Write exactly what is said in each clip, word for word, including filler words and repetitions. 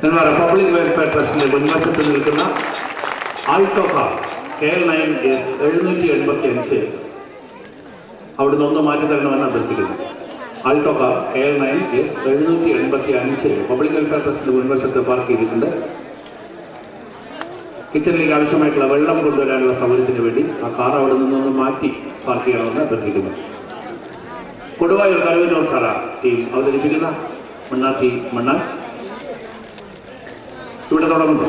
എന്നാൽ public welfare ട്രസ്റ്റിന്റെ മുൻവശത്ത് നിൽക്കുന്ന Alto car K L nine S എഴുന്നൂറ്റി എൺപത്തി അഞ്ച് അവിടുന്ന് ഒന്ന് മാറ്റി തരണമെന്ന് അഭ്യർത്ഥിക്കുന്നു. Alto car K L nine S എഴുന്നൂറ്റി എൺപത്തി അഞ്ച് പബ്ലിക് വെൽഫെയർ ട്രസ്റ്റിന്റെ മുൻവശത്ത് പാർക്ക് ചെയ്തിട്ടുണ്ട്. കിച്ചണിലേക്ക് ആവശ്യമായിട്ടുള്ള വെള്ളം കൊണ്ടുവരാനുള്ള സൗകര്യത്തിന് വേണ്ടി ആ കാർ അവിടെ നിന്നൊന്ന് മാറ്റി പാർക്ക് ചെയ്യണമെന്ന് അഭ്യർത്ഥിക്കുന്നു. കൊടുവായൂർ കരുവന്നൂർ കറ ടീം അവതരിപ്പിക്കുന്ന മണ്ണാത്തി മണ്ണാൻ ഇവിടെ തുടങ്ങുന്നു.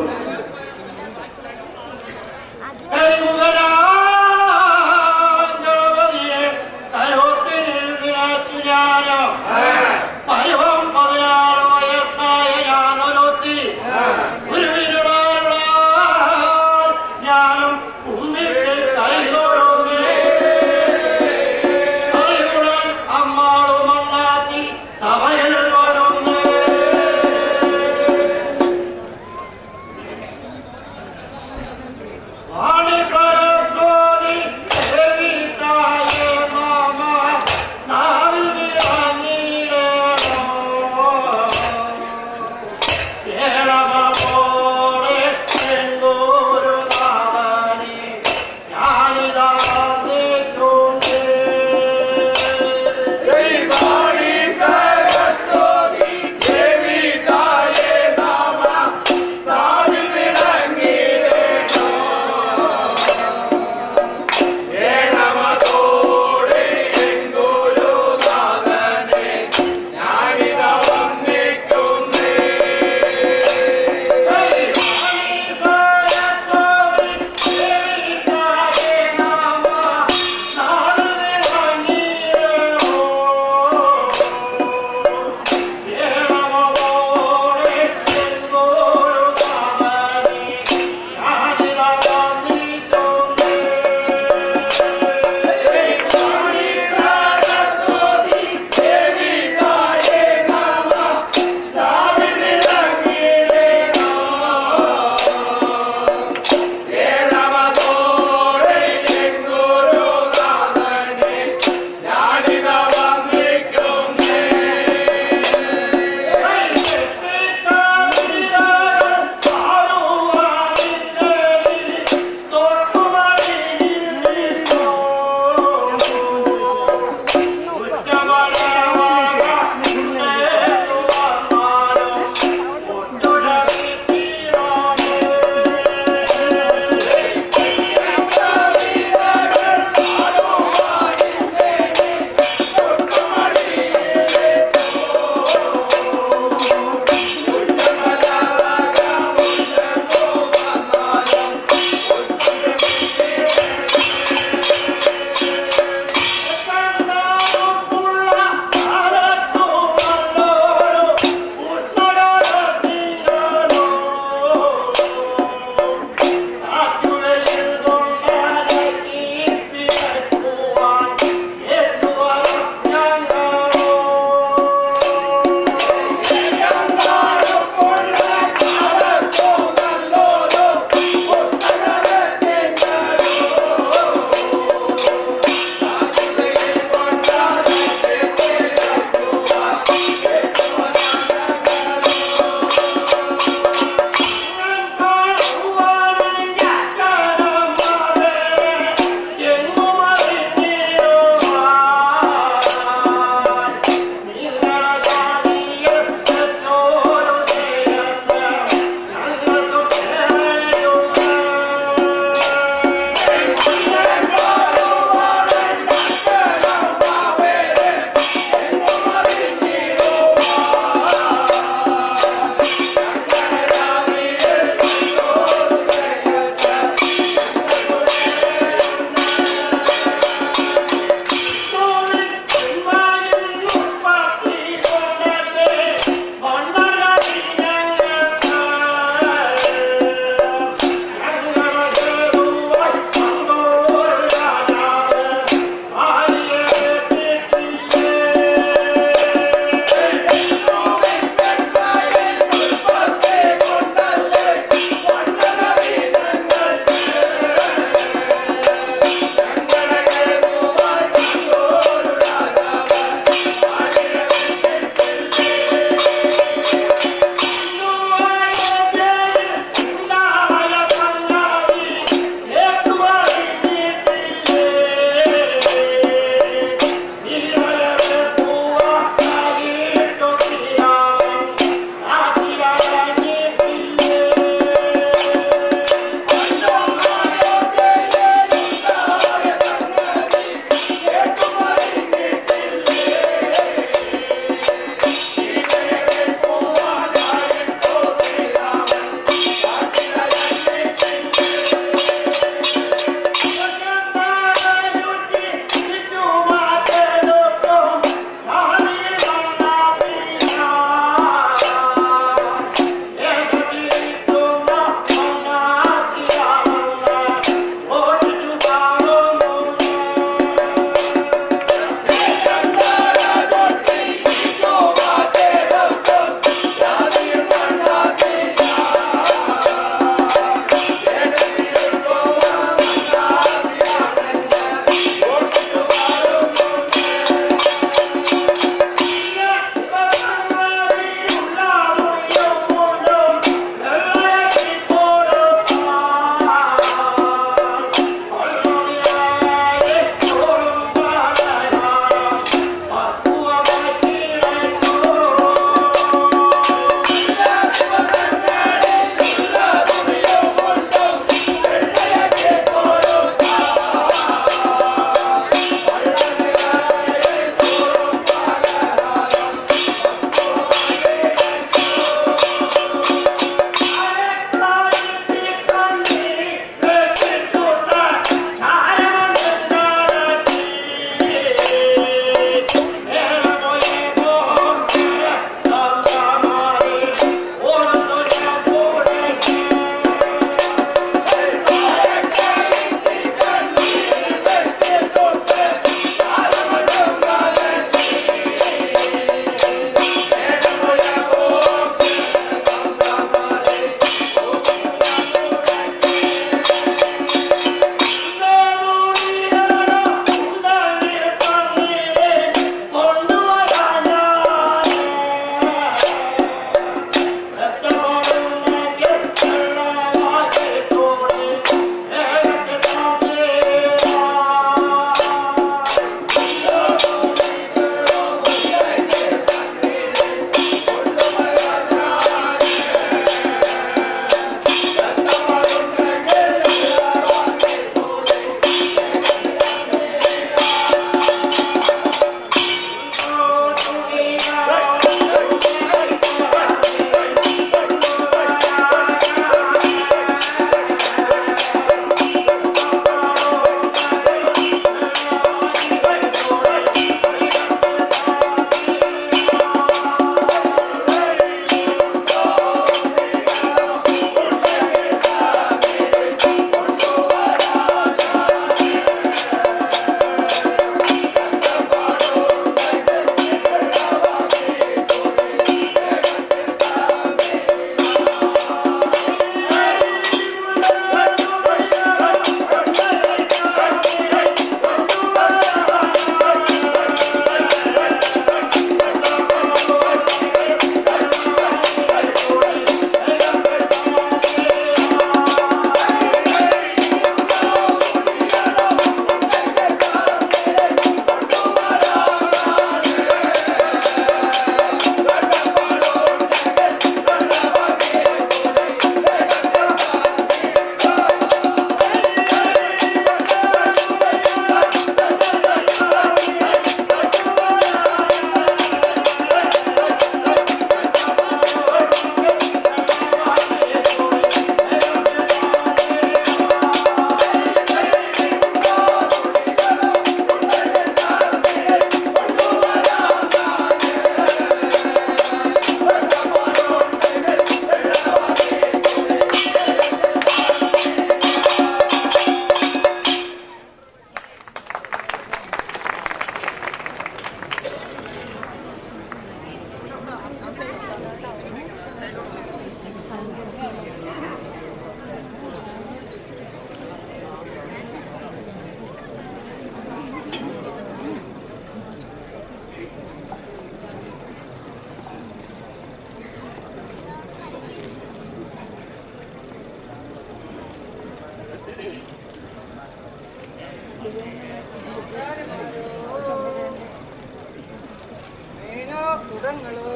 കുടങ്ങളോ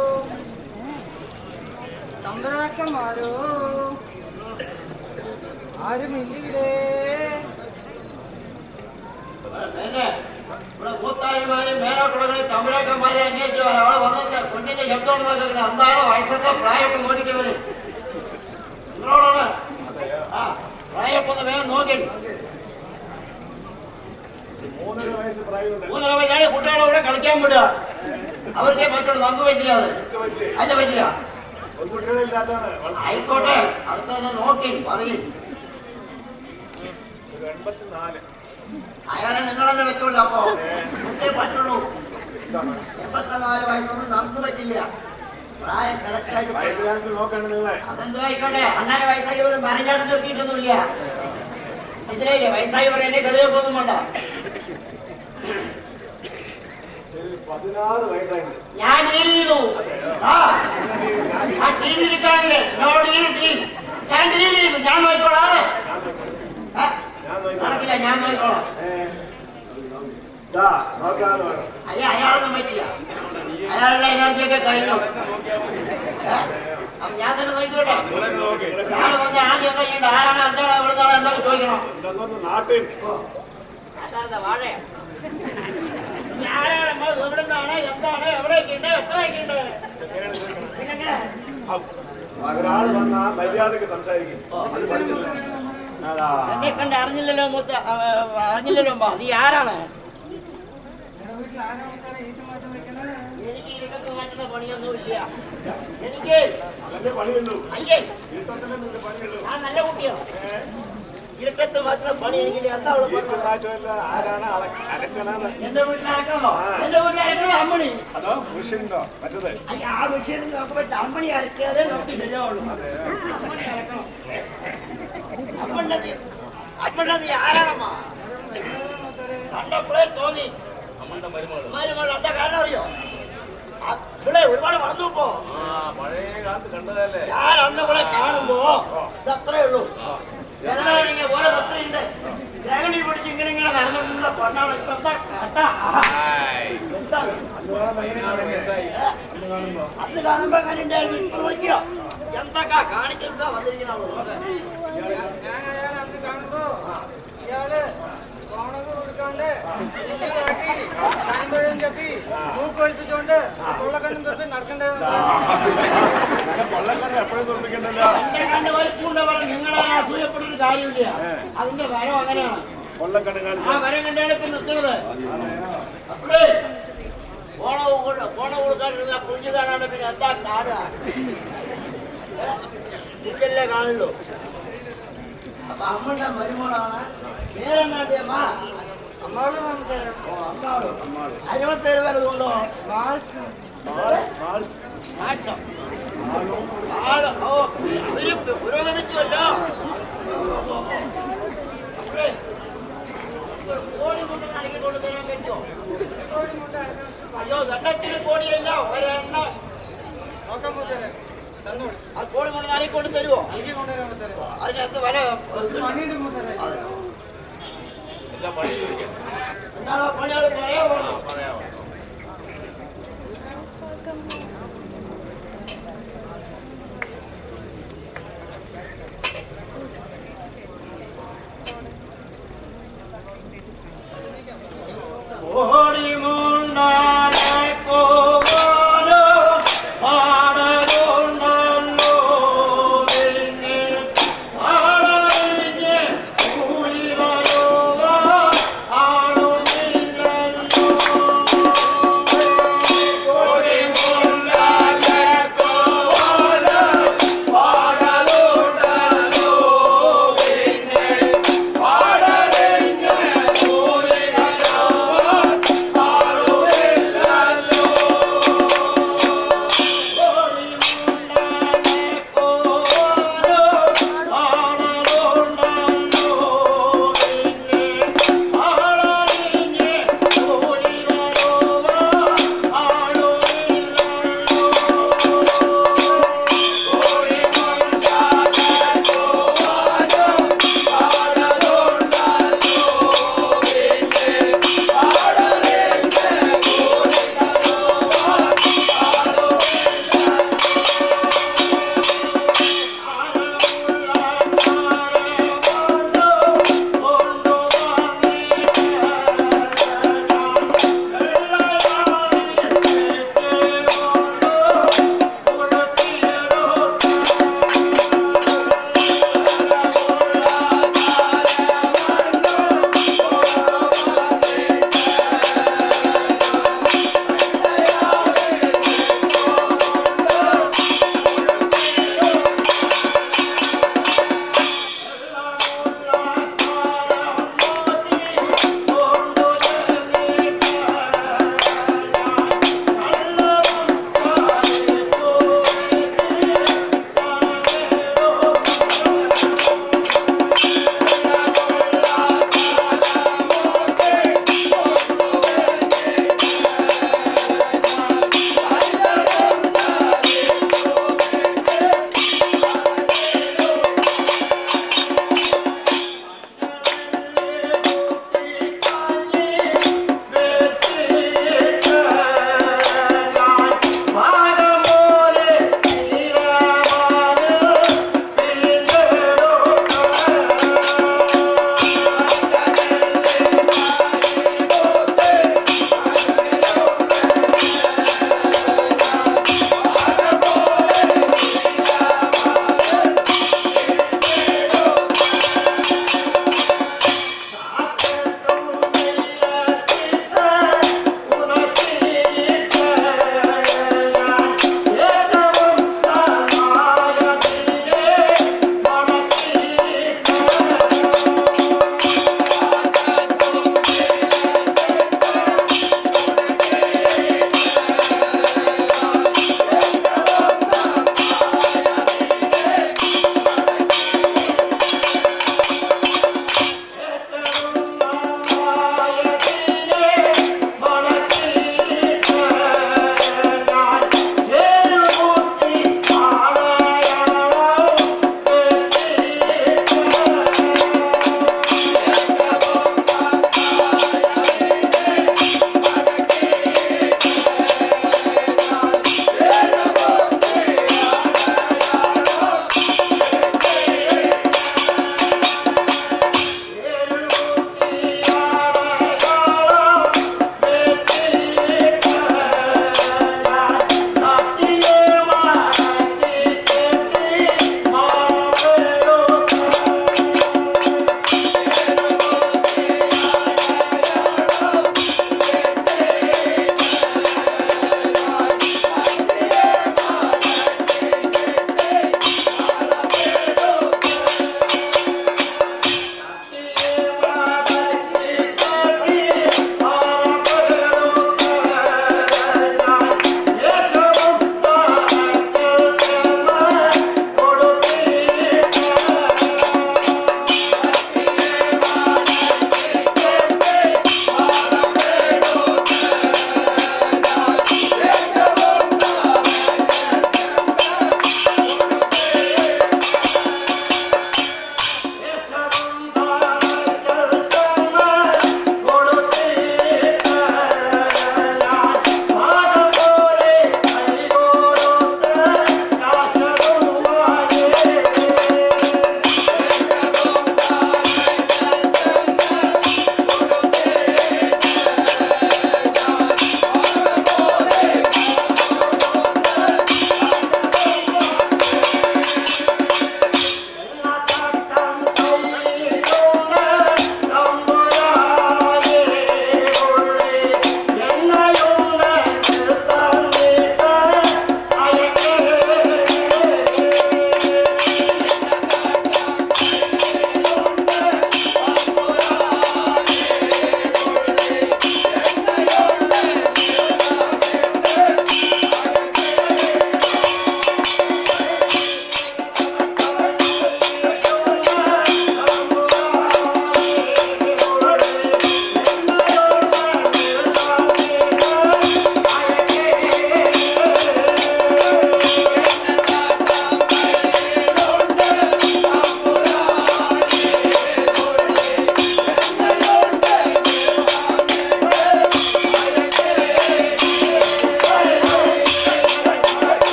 തമ്പരാക്കന്മാരോ ആരുമില്ലേ കൂത്താരിമാരും മേലാക്കുളങ്ങളിൽ തമ്പരാക്കന്മാരെ അന്വേഷിച്ചു ഒരാളെ വന്നിട്ട് കുഞ്ഞിന്റെ ശബ്ദം എന്താണ് വയസ്സൊക്കെ പ്രായമൊക്കെ നോക്കിക്കവര് നിങ്ങളോടാണ് ആ പ്രായമൊക്കെ ഒന്ന് വേഗം നോക്കി മൂന്നര വയസ്സാണ് കുട്ടികളെ ഇവിടെ കളിക്കാൻ വിടുക അവർക്കേ പറ്റുള്ളൂ നമുക്ക് പറ്റില്ല അത് അതിന്റെ പറ്റില്ല ആയിക്കോട്ടെ അടുത്ത നോക്കി പറയും അയാളെ നിങ്ങളെന്നെ വെച്ചോളൂ അപ്പൊ കുട്ടിയെ പറ്റുള്ളൂ എൺപത്തിനാല് വയസ്സൊന്നും നമുക്ക് പറ്റില്ല പ്രായം കറക്റ്റായിട്ട് അതെന്തോ ആയിക്കോട്ടെ അന്നര വയസ്സായി ഒരു മരഞ്ഞാട്ടം നിർത്തിയിട്ടൊന്നുമില്ല ഇതിലേക്ക് വയസ്സായവർ എന്നെ കളിയൊക്കൊന്നും വേണ്ട ഞാൻ ഡീൽ ചെയ്തു ആ ടി വിയിൽ കാണില്ലേ ഞാൻ ഡീൽ ചെയ്തു ഞാൻ നോക്കിക്കോളാം നടക്കില്ല ഞാൻ നോക്കിക്കോളാം അയ്യ അയാളൊന്നും പറ്റില്ല അയാളുടെ എനർജിയൊക്കെ കഴിഞ്ഞു ഞാൻ തന്നെ നോക്കിക്കോട്ടെ ഞാൻ വന്ന് ആദ്യം എന്താ ചെയ്യണ്ട ആരാണ് എന്താണ് എവിടുന്നാണ് എന്തൊക്കെ ചോദിക്കണം അതാ വാഴയാ ഞാനാണ് എവിടുന്നാണ് എന്താണ് എവിടെയൊക്കെയുണ്ട് എത്രയൊക്കെയുണ്ട് ഒരാൾ വന്നാ മര്യാദക്ക് സംസാരിക്കും എന്നെ കണ്ട് അറിഞ്ഞില്ലല്ലോ മുത്ത അറിഞ്ഞില്ലല്ലോ നീ ആരാണ് എനിക്ക് ഇതൊക്കെ മാറ്റുന്ന പണിയൊന്നുമില്ല എനിക്ക് അയ്യേ ഞാൻ നല്ല കുട്ടിയാണ് ഇരുട്ടത്ത് മാറ്റുന്ന പണി എനിക്കില്ല എന്താ എന്റെ വീട്ടിൽ അരക്കണോ എന്റെ വീട്ടിൽ അരക്കണോ അമ്മണി അതോ മെഷീനുണ്ടോ മറ്റത് ആ മെഷീൻ നോക്കുമ്പോ അമ്മണി അരക്കാതെ നമുക്ക് ശരിയാവുള്ളൂ അമ്മണി അരക്കണം അമ്മണ്ടത് അമ്മണ്ടത് ആരാണമ്മ കണ്ടപ്പോഴേ തോന്നി മരുമകൾ എന്താ കാരണം അറിയോ ഇവിടെ ഒരുപാട് വളർന്നു പോ പഴയ കാലത്ത് കണ്ടതല്ലേ ഞാൻ അന്ന് ഇവിടെ കാണുമ്പോ ഇതത്രേ ഉള്ളൂ ഓരോ തത്രയുണ്ട് ഗ്രഹണി പിടിച്ച് ഇങ്ങനെ ഇങ്ങനെ നടന്നിട്ടുള്ള പൊണ്ണാണ് ഇപ്പത്തെ കട്ട അന്ന് കാണുമ്പോ അങ്ങനെ ഉണ്ടായിരുന്നു ഇപ്പൊ നോക്കിയോ എന്തൊക്കെ കാണിച്ചിട്ടാ വന്നിരിക്കണോ ഞാൻ അയാളെ അന്ന് കാണുമ്പോ ഇയാള് കോണൊക്കെ കൊടുക്കാണ്ട് കൺപഴും ചപ്പി മൂക്ക് ഒഴിപ്പിച്ചോണ്ട് കൊള്ളക്കണ്ണും തൊട്ട് നടക്കണ്ടേ കൊള്ളക്കണ്ണ് എപ്പോഴും തോൽപ്പിക്കണ്ടല്ലോ നിങ്ങളെ അസൂയപ്പെടുന്ന കാര്യമില്ല അതിന്റെ വരം അങ്ങനെയാണ് കൊള്ളക്കണ്ണ് കാണിച്ചു ആ വരം കണ്ടാണ് ഇപ്പൊ നിൽക്കുന്നത് ഓണം ഓണം കൊടുക്കാണ്ടിരുന്ന കുഞ്ഞു കാണാണ്ട് പിന്നെ എന്താ കാണുക കുഞ്ഞല്ലേ കാണുള്ളൂ അപ്പൊ അമ്മയുടെ മരുമോളാണ് പേരെന്നാട്ടിയമ്മ അമ്മാള് നമസ്കാരം അമ്മാള് അയ്യോ പേര് വരുന്നുണ്ടോ പുരോഗമിച്ചുവല്ലോ കോടി കൊണ്ട് നൽകി കൊണ്ട് തരാൻ പറ്റുമോ അയ്യോ വെള്ളത്തിന് കോടിയല്ല ഒരെണ്ണ നോക്കാൻ മുതലേ തന്നോളൂ ആ കോടി കൊണ്ട് നൽകി കൊണ്ട് തരുമോ എനിക്ക് കൊണ്ടുവരാൻ മുതലേ അതിനകത്ത് വില പണിയുടെ മുതലേ എന്താണോ പണികൾ പറയാമോ പറയാമോ ഓടി മുണ്ടാനെ കോവാലോ പാടകൊണ്ടല്ലോ പിന്നെ പാടറിഞ്ഞ് കൂലി വരുവാ ആളുമില്ല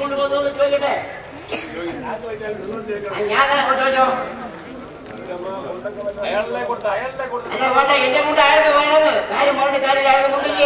കൊണ്ടുപോകുന്നു ചോദിക്കട്ടെ. ഞാൻ ചോദിച്ചോ അയാളെ കൊടുത്ത് അയാളുടെ കൊടുത്ത് അല്ല വേണ്ട, എന്റെ കൊണ്ട് അയാൾക്ക് വേണത് കാര്യം പറഞ്ഞ കാര്യം അയാൾക്ക് കൊണ്ടില്ല.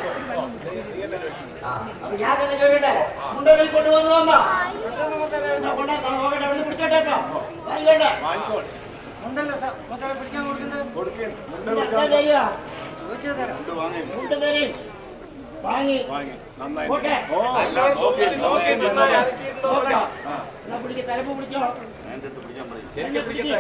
അപ്പൊ ഞാൻ തന്നെ ചോദിക്കട്ടെ, മുണ്ടോളിൽ കൊണ്ടുവന്നു അമ്മ നോക്കട്ടെ, അവിടെ പിടിച്ചോട്ടെ വാങ്ങിക്കോട്ടെ. ഉണ്ടല്ലോ സാർ, മുത്തല പിടിക്കാൻ കൊടുക്കുന്നത് കൊടുക്കേ മുന്നേ തരിക ചോദിച്ചത് തരാം. വാങ്ങി മുണ്ട് തരും വാങ്ങി വാങ്ങി നന്നായി ഓക്കെ. ഓ അല്ല നോക്കി നോക്കി നന്നായി ഇറക്കിയിട്ടുണ്ടോ നോക്കാം. എന്നാ പിടിക്ക, തലപ്പ് പിടിച്ചോ. എൻ്റെ അടുത്ത് പിടിക്കാൻ പറയും എന്നെ പിടിക്കട്ടെ.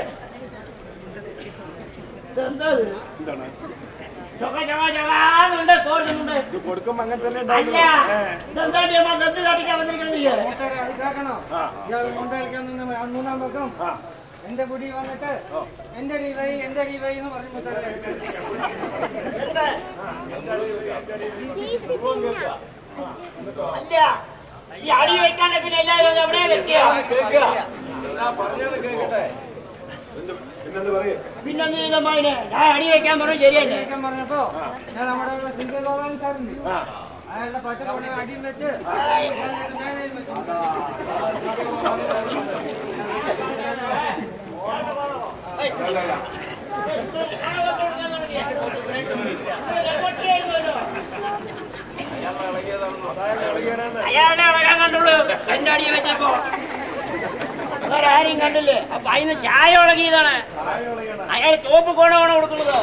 ഇതെന്താ ഇത്? എന്താണ് ചൊക്ക ചൊക്ക ചൊക്കാന്നുണ്ട് തോന്നുന്നുണ്ട്. ഇത് കൊടുക്കുമ്പോ അങ്ങനെ തന്നെ അല്ല ഉണ്ടാവുന്നത്. ഇതെന്താ ടീമാ ദന്ത് കാട്ടിക്കാൻ വന്നിരിക്കണില്ലേ? മൂത്തരെ അത് കേൾക്കണോ? ആ. ഇയാൾ കൊണ്ട് കളിക്കാൻ നിന്ന് മൂന്നാം പക്കം ആ എന്റെ കുടി വന്നിട്ട് എന്റെ ഡി വൈ എന്റെ ഡി വൈ എന്ന് പറഞ്ഞു മൂത്തരെ. അല്ല ഈ അടി വെക്കാണ്ട് പിന്നെ എല്ലാവരും എവിടെ വെക്കുക? പറഞ്ഞത് കേൾക്കട്ടെ. പിന്നെന്ത് പറയും പിന്നെന്ത് ചെയ്തമ്മായിനെ ഞാൻ അടി വെക്കാൻ പറഞ്ഞു ശരിയല്ലേ? കേൾക്കാൻ പറഞ്ഞപ്പോ ഞാൻ നമ്മുടെ സി കെ ഗോപാലൻ സാറുണ്ട്, ആ അയാളുടെ പട്ടത്തോടെ അടിയും വെച്ച് മേനയിൽ വെച്ചു. അയാളുടെ ഇളകാൻ കണ്ടുള്ളൂ എന്റെ അടി വെച്ചപ്പോ. വേറെ ആരെയും കണ്ടില്ലേ? അപ്പൊ അതിന് ചായ ഇളകിയതാണ്. അയാൾ ചോപ്പ് കോണമാണ് കൊടുക്കുന്നത്.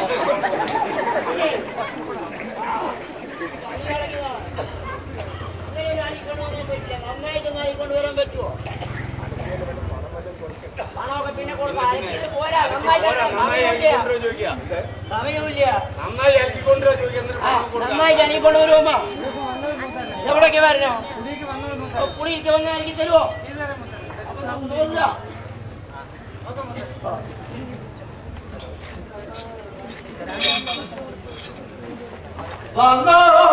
നന്നായിട്ട് നായിക്കൊണ്ടുവരാൻ പറ്റുമോ? പണമൊക്കെ പിന്നെ കൊടുക്കാം. പോരാ, സമയമില്ല സമയമില്ല. നന്നായി ഇറക്കിക്കൊണ്ടുവരാ ചോദിക്കാൻ ആ, നന്നായിട്ട് അനി കൊണ്ടുവരുമോ? എവിടേക്ക് വരണോ? കുടിക്ക് വന്നത് മൂത്തരെ. പുളിക്ക് വന്നാൽ എനിക്ക് തരുമോ? ഇത് തരാം മൂത്തരെ. അപ്പൊ നമുക്ക് തോന്നില്ല. വന്നോ